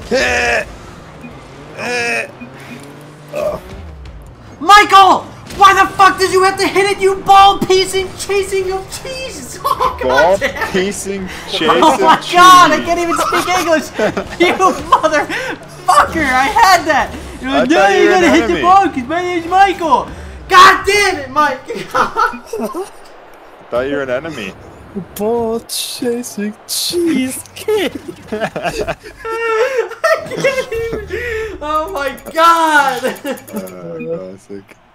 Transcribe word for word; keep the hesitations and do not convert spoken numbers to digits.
Michael! Why the fuck did you have to hit it, you ball piecing chasing of cheese? Oh, Ball God piecing chasing Oh my cheese. God, I can't even speak English. You motherfucker, I had that. You're like, I no, thought you you were gotta an hit enemy. the ball because my name's Michael. God damn it, Mike. Thought you were an enemy. Ball chasing cheese kid. I can't even. Oh my God. Uh, classic.